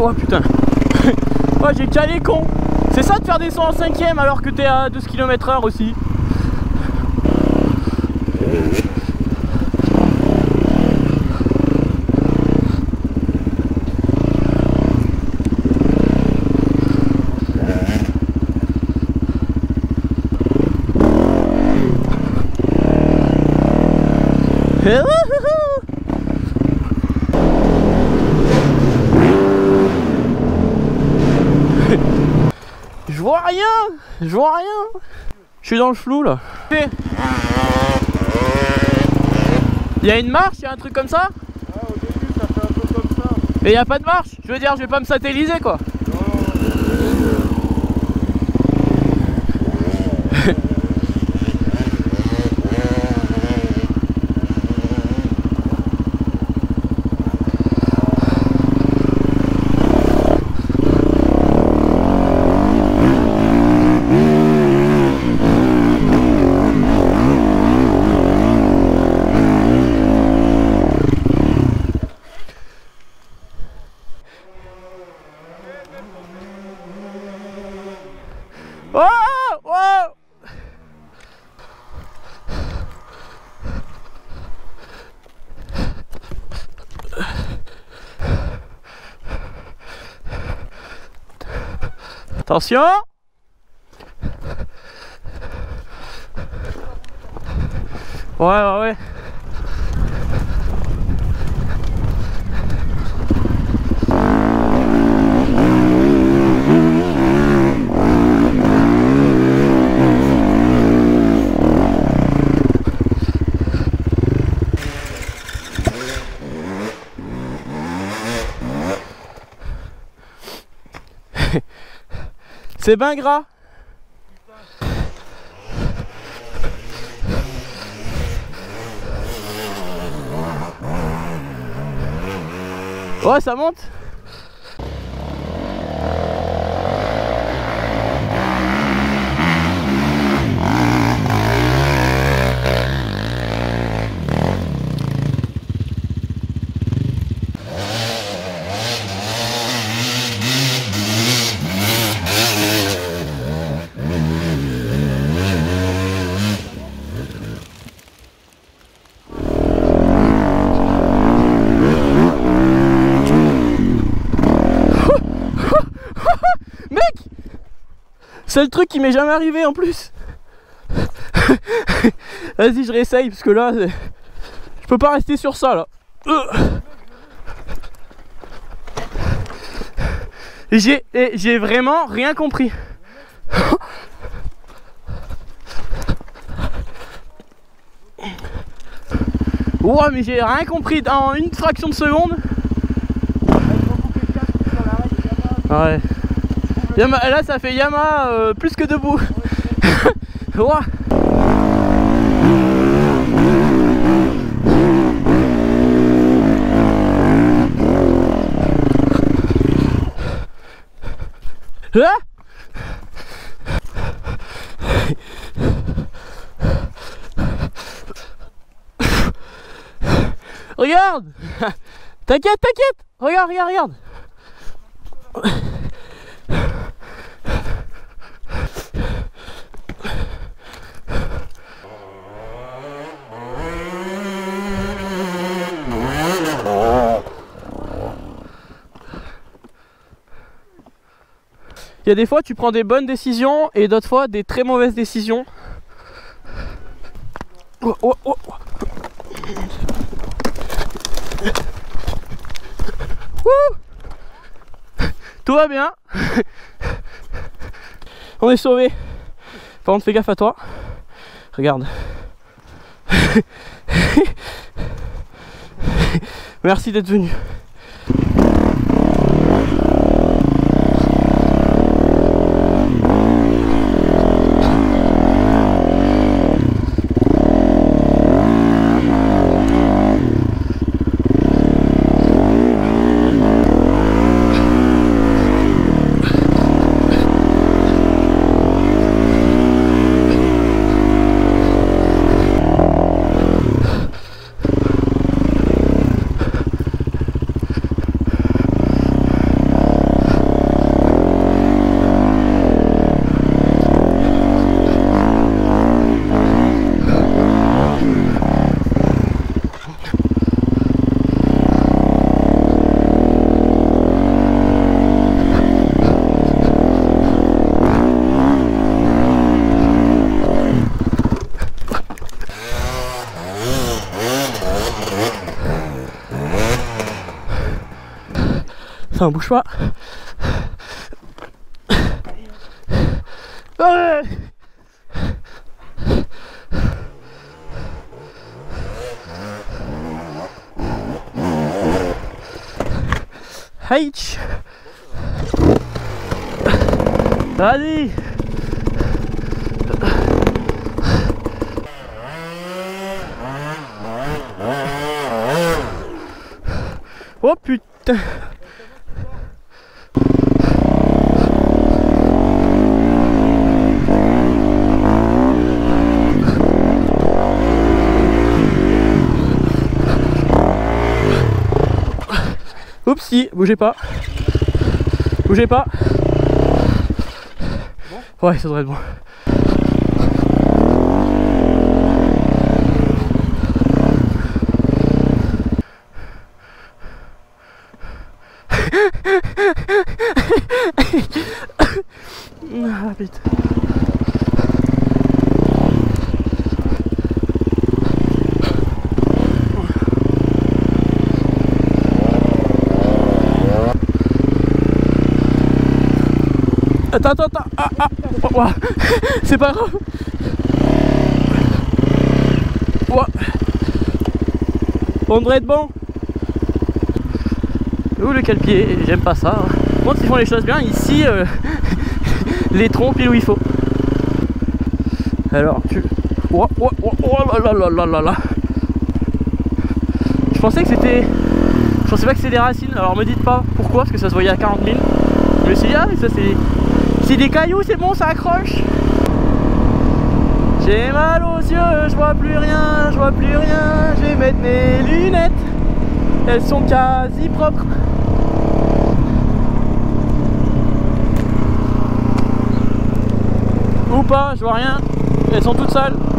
Oh putain. Oh, j'ai calé con. C'est ça de faire des 100 en 5ème alors que t'es à 12 km/h aussi. Je vois rien, je vois rien. Je suis dans le flou là. Il y a une marche, il y a un truc comme ça? Ah, au début ça fait un peu comme ça. Et il n'y a pas de marche? Je veux dire, je vais pas me satelliser quoi. Oh, oh. Attention. Ouais. C'est ben gras. Ouais, ça monte. C'est le truc qui m'est jamais arrivé en plus. Vas-y, je réessaye parce que là, je peux pas rester sur ça là. J'ai vraiment rien compris. Ouais, mais j'ai rien compris en une fraction de seconde. Ouais. Là ça fait Yamaha plus que debout. Ouah. Ah. Regarde. T'inquiète. Regarde. Il y a des fois tu prends des bonnes décisions et d'autres fois des très mauvaises décisions. Oh. Tout va bien. On est sauvés. Par contre fais gaffe à toi. Regarde. Merci d'être venu. Enfin, bouge pas. Ouais. Haïch. Vas-y. Oh putain. Oupsie, bougez pas. Bougez pas. Bon. Ouais, ça devrait être bon. Ah putain. Attends. Oh, oh. C'est pas grave. Oh. On devrait être bon. Ouh, le cale-pied, j'aime pas ça. Bon, s'ils font les choses bien, ici, les troncs pile où il faut. Alors, tu... Oh là. Je pensais que c'était... Je pensais pas que c'était des racines. Alors, me dites pas pourquoi, parce que ça se voyait à 40 000. Je me suis dit, ah, mais ça c'est... C'est des cailloux, c'est bon, ça accroche. J'ai mal aux yeux, je vois plus rien, je vais mettre mes lunettes. Elles sont quasi propres. Ou pas, je vois rien. Elles sont toutes sales.